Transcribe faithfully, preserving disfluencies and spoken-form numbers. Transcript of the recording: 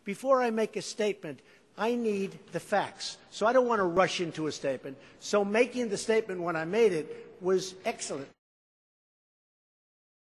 before I make a statement, I need the facts. So I don't want to rush into a statement. So making the statement when I made it was excellent.